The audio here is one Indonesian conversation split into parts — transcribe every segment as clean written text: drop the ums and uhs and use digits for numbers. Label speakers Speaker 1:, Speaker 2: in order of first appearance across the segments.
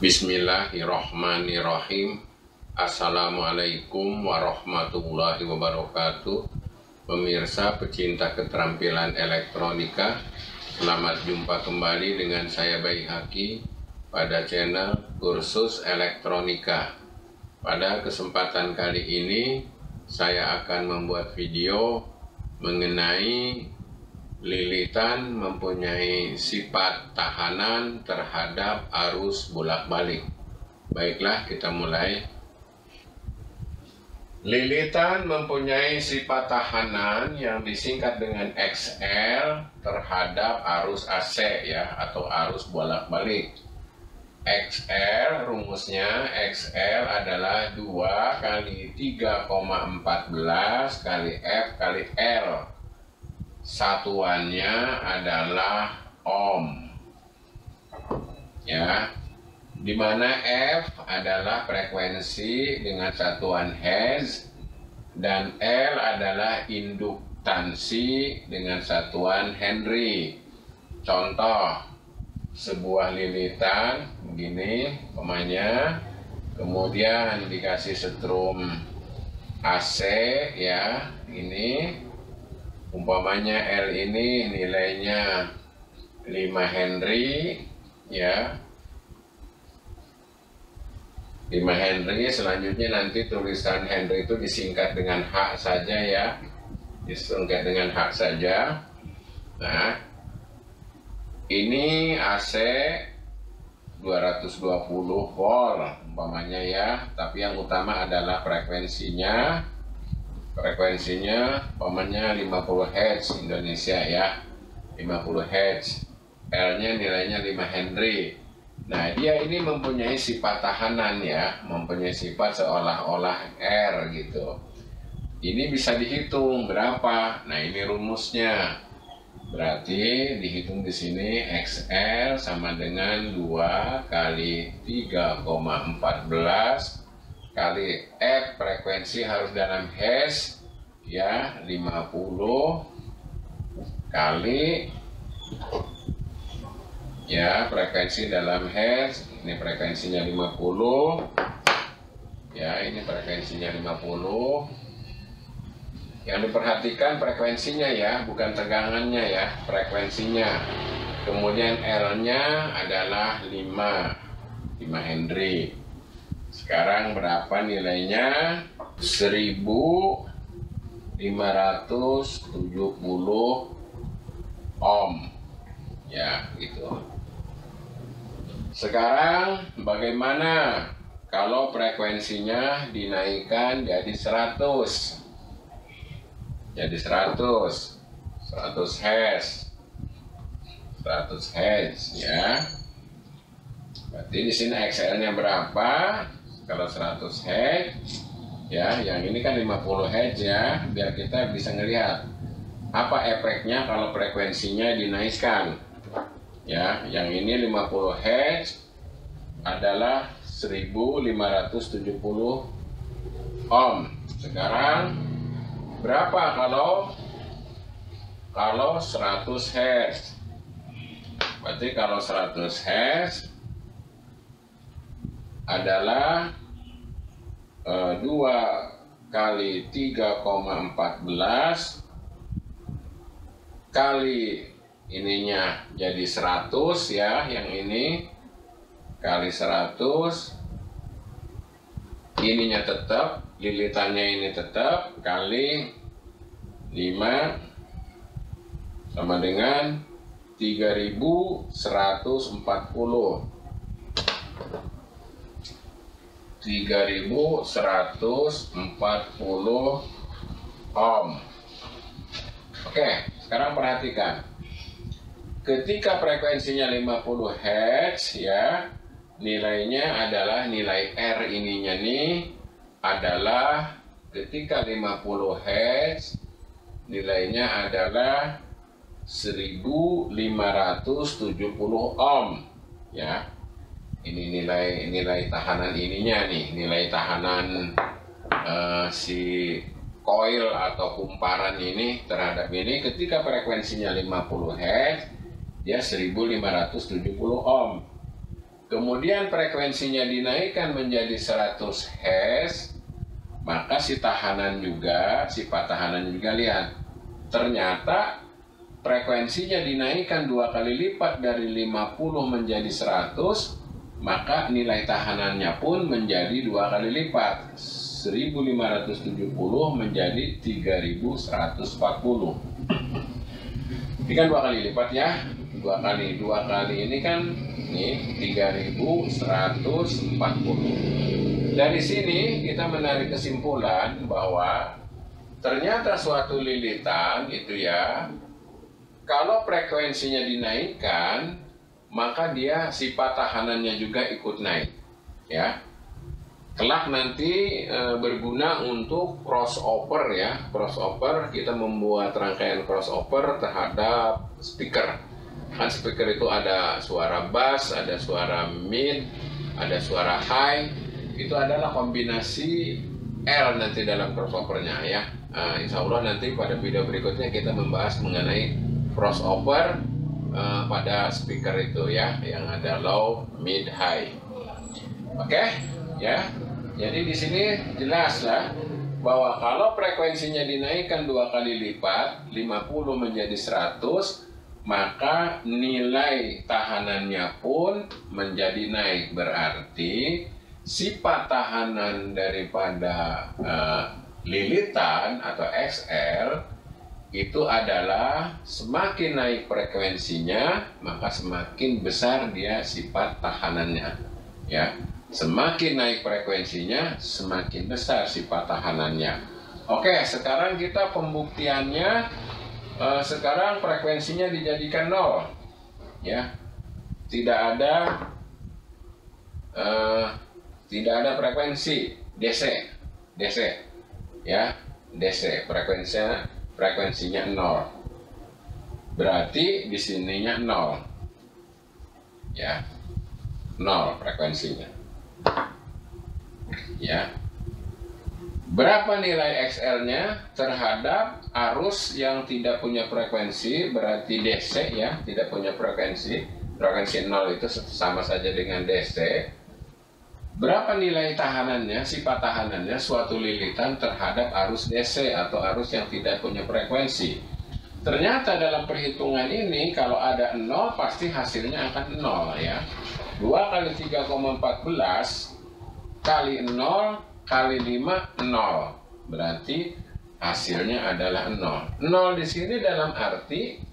Speaker 1: Bismillahirrahmanirrahim. Assalamualaikum warahmatullahi wabarakatuh. Pemirsa pecinta keterampilan elektronika, selamat jumpa kembali dengan saya Baihaqi pada channel kursus elektronika. Pada kesempatan kali ini saya akan membuat video mengenai lilitan mempunyai sifat tahanan terhadap arus bolak-balik. Baiklah, kita mulai. Lilitan mempunyai sifat tahanan yang disingkat dengan XL terhadap arus AC ya, atau arus bolak-balik. XL, rumusnya XL adalah 2 kali 3,14 kali F kali L. Satuannya adalah ohm ya, dimana F adalah frekuensi dengan satuan Hertz dan L adalah induktansi dengan satuan Henry. Contoh, sebuah lilitan begini umpamanya, kemudian dikasih setrum AC ya, ini umpamanya L ini nilainya 5 Henry ya, 5 Henry. Selanjutnya nanti tulisan Henry itu disingkat dengan H saja ya, disingkat dengan H saja. Nah, ini AC 220 volt umpamanya ya, tapi yang utama adalah frekuensinya umpamanya 50 Hz Indonesia ya, 50 Hz. L nya nilainya 5 Henry. Nah, dia ini mempunyai sifat tahanan ya, mempunyai sifat seolah-olah R gitu. Ini bisa dihitung berapa. Nah, ini rumusnya. Berarti dihitung di sini XL sama dengan 2 kali 3,14 kali F, frekuensi harus dalam Hertz ya, 50 kali ya, frekuensi dalam Hertz, ini frekuensinya 50 ya, ini frekuensinya 50. Yang diperhatikan frekuensinya ya, bukan tegangannya ya, frekuensinya. Kemudian L nya adalah 5 Henry. Sekarang berapa nilainya? 1570 ohm ya, gitu. Sekarang bagaimana kalau frekuensinya dinaikkan jadi 100? Jadi 100 Hz. 100 Hz ya. Berarti di sini XL-nya berapa? Kalau 100 Hz ya, yang ini kan 50 Hz ya, biar kita bisa ngelihat apa efeknya kalau frekuensinya dinaikkan ya. Yang ini 50 Hz adalah 1570 ohm. Sekarang berapa kalau 100 Hz? Berarti kalau 100 Hz adalah 2 kali 3,14 kali ininya jadi 100 ya, yang ini kali 100, ininya tetap, lilitannya ini tetap, kali 5 sama dengan 3140 ohm. Oke, sekarang perhatikan. Ketika frekuensinya 50 Hz ya, nilainya adalah nilai R ininya nih adalah ketika 50 Hz nilainya adalah 1570 ohm ya. Ini nilai tahanan ininya nih, nilai tahanan si koil atau kumparan ini terhadap ini. Ketika frekuensinya 50 Hz dia 1570 ohm. kemudian frekuensinya dinaikkan menjadi 100 Hz, maka si sifat tahanan juga lihat. Ternyata frekuensinya dinaikkan 2 kali lipat dari 50 menjadi 100, maka nilai tahanannya pun menjadi 2 kali lipat, 1570 menjadi 3140. Ini kan 2 kali lipat ya, 2 kali ini kan ini 3140. Dari sini kita menarik kesimpulan bahwa ternyata suatu lilitan itu ya, kalau frekuensinya dinaikkan, maka dia sifat tahanannya juga ikut naik, ya. Kelak nanti berguna untuk crossover ya, crossover, kita membuat rangkaian crossover terhadap speaker. Kan speaker itu ada suara bass, ada suara mid, ada suara high. Itu adalah kombinasi L nanti dalam crossovernya ya. Insya Allah nanti pada video berikutnya kita membahas mengenai crossover pada speaker itu ya, yang ada low, mid, high. Oke, ya. Jadi di sini jelas lah bahwa kalau frekuensinya dinaikkan 2 kali lipat, 50 menjadi 100, maka nilai tahanannya pun menjadi naik. Berarti sifat tahanan daripada lilitan atau XL itu adalah semakin naik frekuensinya, maka semakin besar dia sifat tahanannya, ya. Semakin naik frekuensinya, semakin besar sifat tahanannya. Oke, sekarang kita pembuktiannya. Sekarang frekuensinya dijadikan 0, ya. Tidak ada frekuensi DC, ya. DC frekuensinya 0. Berarti di sininya 0. Ya. 0 frekuensinya. Ya. Berapa nilai XL-nya terhadap arus yang tidak punya frekuensi, berarti DC ya, tidak punya frekuensi. Frekuensi 0 itu sama saja dengan DC. Berapa nilai tahanannya, sifat tahanannya suatu lilitan terhadap arus DC atau arus yang tidak punya frekuensi. Ternyata dalam perhitungan ini kalau ada 0 pasti hasilnya akan 0 ya. 2 kali 3,14 kali 0 kali 5, 0. Berarti hasilnya adalah 0. 0 di sini dalam arti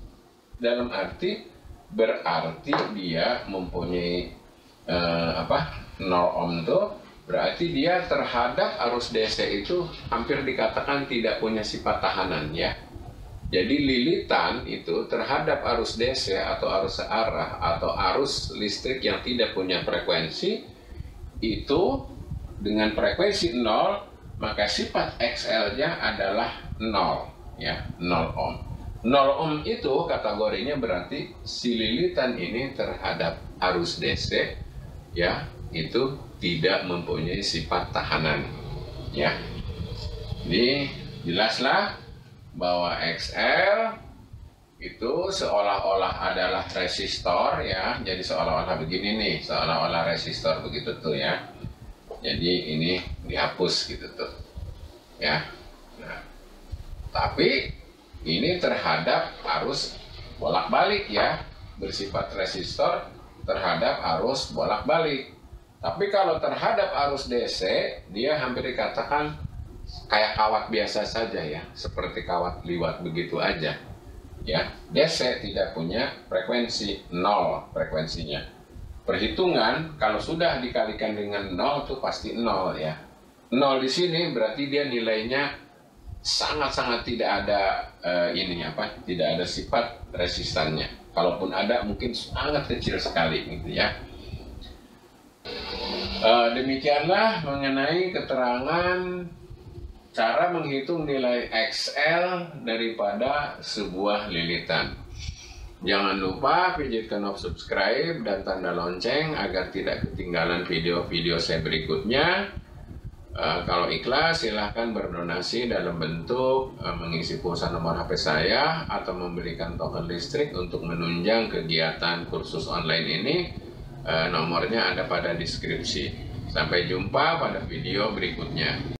Speaker 1: berarti dia mempunyai 0 ohm itu berarti dia terhadap arus DC itu hampir dikatakan tidak punya sifat tahanan ya. Jadi lilitan itu terhadap arus DC atau arus searah atau arus listrik yang tidak punya frekuensi itu dengan frekuensi 0, maka sifat XL-nya adalah 0 ya, 0 ohm. 0 ohm itu kategorinya berarti si lilitan ini terhadap arus DC ya, itu tidak mempunyai sifat tahanan ya. Jadi jelaslah bahwa XL itu seolah-olah adalah resistor ya. Jadi seolah-olah begini nih, seolah-olah resistor begitu tuh ya. Jadi ini dihapus gitu tuh ya. Nah, tapi ini terhadap arus bolak-balik ya, bersifat resistor terhadap arus bolak-balik. Tapi kalau terhadap arus DC, dia hampir dikatakan kayak kawat biasa saja ya, seperti kawat liwat begitu aja. Ya, DC tidak punya frekuensi, 0 frekuensinya. Perhitungan kalau sudah dikalikan dengan 0 itu pasti 0 ya. 0 di sini berarti dia nilainya sangat-sangat tidak ada tidak ada sifat resistannya. Kalaupun ada mungkin sangat kecil sekali gitu ya. Demikianlah mengenai keterangan cara menghitung nilai XL daripada sebuah lilitan. Jangan lupa pijitkan knob subscribe dan tanda lonceng agar tidak ketinggalan video-video saya berikutnya. Kalau ikhlas silahkan berdonasi dalam bentuk mengisi pulsa nomor HP saya atau memberikan token listrik untuk menunjang kegiatan kursus online ini. Nomornya ada pada deskripsi. Sampai jumpa pada video berikutnya.